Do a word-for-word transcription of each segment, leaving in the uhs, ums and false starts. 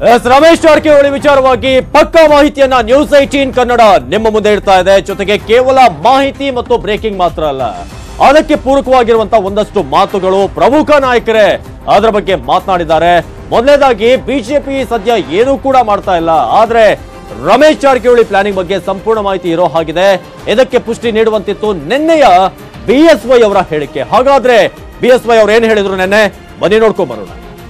S Ramesh Jarkiholi ವಿಚಾರವಾಗಿ ಪಕ್ಕಾ ಮಾಹಿತಿಯನ್ನ ನ್ಯೂಸ್ ಏಟೀನ್ ಕನ್ನಡ ನಿಮ್ಮ ಮುಂದೆ ಇಡ್ತಾ ಇದೆ. ಜೊತೆಗೆ ಕೇವಲ ಮಾಹಿತಿ ಮತ್ತು ಬ್ರೇಕಿಂಗ್ ಮಾತ್ರ ಅಲ್ಲ, ಅದಕ್ಕೆ ಪೂರಕವಾಗಿರುವಂತಹ ಒಂದಷ್ಟು ಮಾತುಗಳು ಪ್ರಮುಖ ನಾಯಕರೇ ಅದರ ಬಗ್ಗೆ ಮಾತನಾಡಿದ್ದಾರೆ. ಮೊದಲನೇದಾಗಿ ಬಿಜೆಪಿ ಸದ್ಯ ಏನೂ ಕೂಡ ಮಾಡ್ತಾ ಇಲ್ಲ, ಆದ್ರೆ ರಮೇಶ್ ಜಾರಕಿಹೊಳಿ ಪ್ಲಾನಿಂಗ್ ಬಗ್ಗೆ ಸಂಪೂರ್ಣ ಮಾಹಿತಿ ಇರೋ ಹಾಗಿದೆ. ಇದಕ್ಕೆ ಪುಷ್ಟಿ ನೀಡುವಂತಿತ್ತು ನಿನ್ನೆಯ ಬಿ ಎಸ್ ವೈ ಅವರ ಹೇಳಿಕೆ. ಹಾಗಾದ್ರೆ ಬಿ ಎಸ್ ವೈ ಅವರು ಏನ್ ಹೇಳಿದ್ರು ನಿನ್ನೆ, ಬನ್ನಿ ನೋಡ್ಕೊಂಡ್ ಬರೋಣ.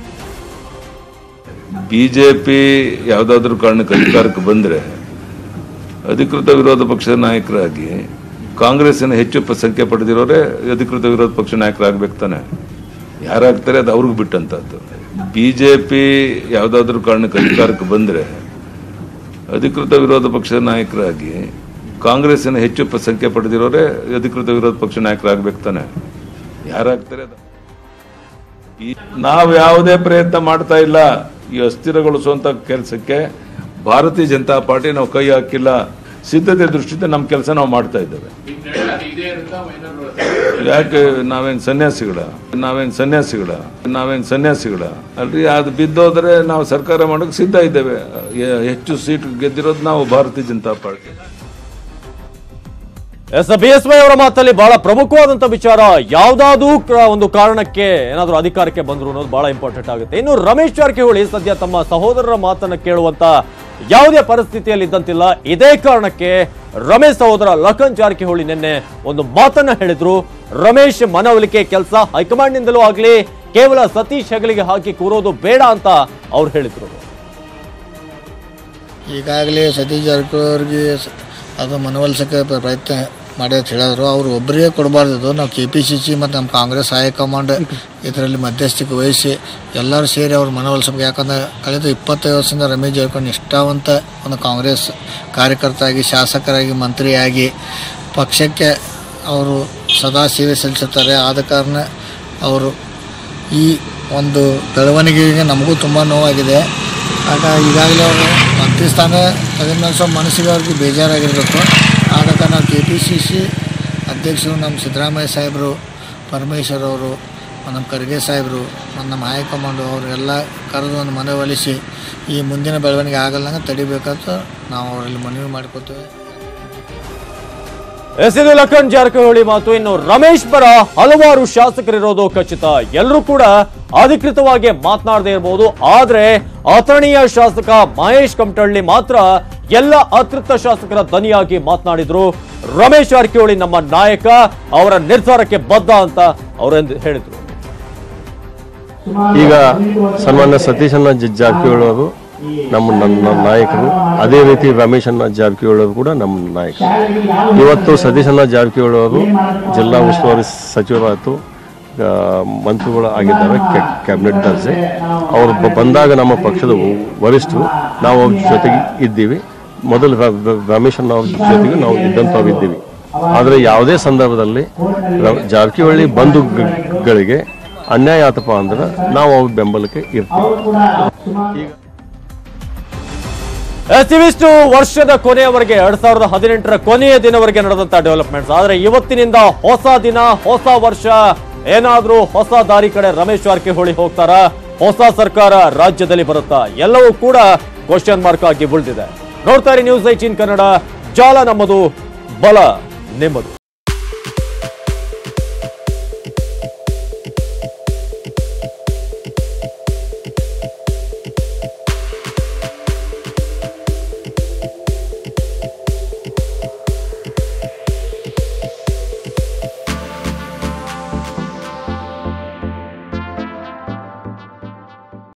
ಬಿಜೆಪಿ ಯಾವುದಾದ್ರೂ ಕಾರಣಕ್ಕೆ ಅಧಿಕಾರಕ್ಕೆ ಬಂದ್ರೆ ಅಧಿಕೃತ ವಿರೋಧ ಪಕ್ಷದ ನಾಯಕರಾಗಿ ಕಾಂಗ್ರೆಸ್ಸಿನ ಹೆಚ್ಚು ಸಂಖ್ಯೆ ಪಡೆದಿರೋರೇ ಅಧಿಕೃತ ವಿರೋಧ ಪಕ್ಷ ನಾಯಕರಾಗಬೇಕು ತಾನೆ. ಯಾರಾಗ್ತಾರೆ ಅದು ಅವ್ರಿಗೆ ಬಿಟ್ಟಂತದ್ದು. ಬಿಜೆಪಿ ಯಾವುದಾದ್ರೂ ಕಾರಣಕ್ಕೆ ಅಧಿಕಾರಕ್ಕೆ ಬಂದ್ರೆ ಅಧಿಕೃತ ವಿರೋಧ ಪಕ್ಷದ ನಾಯಕರಾಗಿ ಕಾಂಗ್ರೆಸ್ಸಿನ ಹೆಚ್ಚು ಸಂಖ್ಯೆ ಪಡೆದಿರೋರೇ ಅಧಿಕೃತ ವಿರೋಧ ಪಕ್ಷ ನಾಯಕರಾಗಬೇಕು ತಾನೆ. ಯಾರಾಗ್ತಾರೆ ನಾವು ಯಾವುದೇ ಪ್ರಯತ್ನ ಮಾಡ್ತಾ ಇಲ್ಲ. ಈ ಅಸ್ಥಿರಗೊಳಿಸುವಂತ ಕೆಲಸಕ್ಕೆ ಭಾರತೀಯ ಜನತಾ ಪಾರ್ಟಿ ನಾವು ಕೈ ಹಾಕಿಲ್ಲ. ಸಿದ್ಧತೆ ದೃಷ್ಟಿಯಿಂದ ನಮ್ಮ ಕೆಲಸ ನಾವು ಮಾಡ್ತಾ ಇದ್ದೇವೆ. ಯಾಕೆ ನಾವೇನ್ ಸನ್ಯಾಸಿಗಳ ನಾವೇನ್ ಸನ್ಯಾಸಿಗಳ ನಾವೇನ್ ಸನ್ಯಾಸಿಗಳ ಅಲ್ರಿ. ಅದು ಬಿದ್ದೋದ್ರೆ ನಾವು ಸರ್ಕಾರ ಮಾಡೋಕೆ ಸಿದ್ಧ ಇದ್ದೇವೆ. ಹೆಚ್ಚು ಸೀಟ್ ಗೆದ್ದಿರೋದು ನಾವು Bharatiya Janata party. S B S Y ಅವರ ಮಾತಲ್ಲಿ ಬಹಳ ಪ್ರಮುಖವಾದಂತಹ ವಿಚಾರ, ಯಾವ್ದಾದ್ರು ಒಂದು ಕಾರಣಕ್ಕೆ ಏನಾದ್ರೂ ಅಧಿಕಾರಕ್ಕೆ ಬಂದ್ರು ಅನ್ನೋದು ಬಹಳ ಇಂಪಾರ್ಟೆಂಟ್ ಆಗುತ್ತೆ. ಇನ್ನು ರಮೇಶ್ ಜಾರಕಿಹೊಳಿ ಸದ್ಯ ತಮ್ಮ ಸಹೋದರರ ಮಾತನ್ನ ಕೇಳುವಂತ ಯಾವುದೇ ಪರಿಸ್ಥಿತಿಯಲ್ಲಿ ಇದ್ದಂತಿಲ್ಲ. ಇದೇ ಕಾರಣಕ್ಕೆ ರಮೇಶ್ ಸಹೋದರ ಲಖನ್ ಜಾರಕಿಹೊಳಿ ನಿನ್ನೆ ಒಂದು ಮಾತನ್ನ ಹೇಳಿದ್ರು. ರಮೇಶ್ ಮನವೊಲಿಕೆ ಕೆಲಸ ಹೈಕಮಾಂಡ್ ನಿಂದಲೂ ಆಗ್ಲಿ, ಕೇವಲ ಸತೀಶ್ ಹೆಗಲಿಗೆ ಹಾಕಿ ಕೂರೋದು ಬೇಡ ಅಂತ ಅವ್ರು ಹೇಳಿದ್ರು. ಈಗಾಗಲೇ ಸತೀಶ್ ಜಾರಕಿಹೊಳಿಗೆ ಅದು ಮನವೊಲಿಸಕ್ಕೆ ಪ್ರಯತ್ನ ಮಾಡಿ ಅಂತ ಹೇಳಿದ್ರು. ಅವರು ಒಬ್ಬರಿಗೆ ಕೊಡಬಾರ್ದು. ನಾವು ಕೆ ಪಿ ಸಿ ಸಿ ಮತ್ತು ನಮ್ಮ ಕಾಂಗ್ರೆಸ್ ಹೈಕಮಾಂಡ್ ಇದರಲ್ಲಿ ಮಧ್ಯಸ್ಥಿಕೆ ವಹಿಸಿ ಎಲ್ಲರೂ ಸೇರಿ ಅವ್ರು ಮನವೊಲಿಸಬೇಕು. ಯಾಕಂದರೆ ಕಳೆದ ಇಪ್ಪತ್ತೈದು ವರ್ಷದಿಂದ ರಮೇಶ್ ಜಾರಕಿಹೊಳಿ ನಿಷ್ಠಾವಂತ ಒಂದು ಕಾಂಗ್ರೆಸ್ ಕಾರ್ಯಕರ್ತರಾಗಿ, ಶಾಸಕರಾಗಿ, ಮಂತ್ರಿಯಾಗಿ ಪಕ್ಷಕ್ಕೆ ಅವರು ಸದಾ ಸೇವೆ ಸಲ್ಲಿಸುತ್ತಾರೆ. ಆದ ಕಾರಣ ಅವರು ಈ ಒಂದು ಬೆಳವಣಿಗೆಗೆ ನಮಗೂ ತುಂಬ ನೋವಾಗಿದೆ. ಆಗ ಈಗಾಗಲೇ ಅವರು ಮಂತ್ರಿ ಸ್ಥಾನ ತೆಗೆದ ಸ್ವಲ್ಪ ಮನಸ್ಸಿಗೆ ಅವ್ರಿಗೆ ಬೇಜಾರಾಗಿರಬೇಕು. ಆದ ಕಾರಣ ಕೆ ಪಿ ಸಿ ಸಿ ಅಧ್ಯಕ್ಷರು ನಮ್ಮ ಸಿದ್ದರಾಮಯ್ಯ ಸಾಹೇಬರು, ಪರಮೇಶ್ವರ್ ಅವರು, ನಮ್ಮ ಖರ್ಗೆ ಸಾಹೇಬರು, ನಮ್ಮ ಹೈಕಮಾಂಡು ಅವರೆಲ್ಲ ಕರೆದು ಒಂದು ಮನವೊಲಿಸಿ ಈ ಮುಂದಿನ ಬೆಳವಣಿಗೆ ಆಗಲ್ಲಂಗೆ ತಡಿಬೇಕಂತ ನಾವು ಅವರಲ್ಲಿ ಮನವಿ ಮಾಡ್ಕೋತೇವೆ. ಎಸ್ ಇದು ಲಖನ್ ಜಾರಕಿಹೊಳಿ ಮಾತು. ಇನ್ನು ರಮೇಶ್ ಪರ ಹಲವಾರು ಶಾಸಕರಿರೋದು ಖಚಿತ. ಎಲ್ಲರೂ ಕೂಡ ಅಧಿಕೃತವಾಗಿ ಮಾತನಾಡದೇ ಇರಬಹುದು, ಆದ್ರೆ ಅಥಣಿಯ ಶಾಸಕ ಮಹೇಶ್ ಕಮಟಳ್ಳಿ ಮಾತ್ರ ಎಲ್ಲ ಅತೃಪ್ತ ಶಾಸಕರ ದನಿಯಾಗಿ ಮಾತನಾಡಿದ್ರು. ರಮೇಶ್ ಜಾರಕಿಹೊಳಿ ನಮ್ಮ ನಾಯಕ, ಅವರ ನಿರ್ಧಾರಕ್ಕೆ ಬದ್ಧ ಅಂತ ಅವರೆಂದು ಹೇಳಿದ್ರು. ಈಗ ಸನ್ಮಾನ್ಯ ಸತೀಶ್ ಅಣ್ಣ ಜಾರಕಿಹೊಳಿ ಅವರು ನಮ್ಮ ನನ್ನ ನಾಯಕರು, ಅದೇ ರೀತಿ ರಮೇಶ್ ಅಣ್ಣ ಜಾರಕಿಹೊಳಿ ಅವರು ಕೂಡ ನಮ್ಮ ನಾಯಕರು. ಇವತ್ತು ಸತೀಶ್ ಅಣ್ಣ ಜಾರಕಿಹೊಳಿ ಅವರು ಜಿಲ್ಲಾ ಉಸ್ತುವಾರಿ ಸಚಿವರಾಯಿತು, ಮಂತ್ರಿಗಳು ಆಗಿದ್ದಾರೆ, ಕ್ಯಾಬಿನೆಟ್ ದರ್ಜೆ. ಅವರು ಬಂದಾಗ ನಮ್ಮ ಪಕ್ಷದ ವರಿಷ್ಠರು, ನಾವು ಅವ್ರ ಜೊತೆಗೆ ಇದ್ದೀವಿ. ಮೊದಲು ರಮೇಶ್ ಅಣ್ಣ ಅವ್ರ ಜೊತೆಗೆ ನಾವು ಇದ್ದಂಥವ್ರು ಇದ್ದೀವಿ. ಆದರೆ ಯಾವುದೇ ಸಂದರ್ಭದಲ್ಲಿ ಜಾರಕಿಹೊಳಿ ಬಂಧುಗಳಿಗೆ ಅನ್ಯಾಯ ಆತಪ್ಪ ಅಂದ್ರೆ ನಾವು ಅವ್ರ ಬೆಂಬಲಕ್ಕೆ ಇರ್ತೀವಿ. ಇವಿಷ್ಟು ವರ್ಷದ ಕೊನೆಯವರೆಗೆ ಎರಡ್ ಸಾವಿರದ ಹದಿನೆಂಟರ ಕೊನೆಯ ದಿನವರೆಗೆ ನಡೆದಂತಹ ಡೆವಲಪ್ಮೆಂಟ್ಸ್. ಆದ್ರೆ ಇವತ್ತಿನಿಂದ ಹೊಸ ದಿನ, ಹೊಸ ವರ್ಷ, ಏನಾದ್ರೂ ಹೊಸ ದಾರಿ ಕಡೆ ರಮೇಶ್ ಜಾರಕಿಹೊಳಿ ಹೋಗ್ತಾರ, ಹೊಸ ಸರ್ಕಾರ ರಾಜ್ಯದಲ್ಲಿ ಬರುತ್ತಾ, ಎಲ್ಲವೂ ಕೂಡ ಕ್ವಶನ್ ಮಾರ್ಕ್ ಆಗಿ ಉಳಿದಿದೆ. ನೋಡ್ತಾ ಇರಿ ನ್ಯೂಸ್ ಏಟೀನ್ ಕನ್ನಡ, ಜಾಲ ನಮ್ಮದು, ಬಲ ನಿಮ್ಮದು.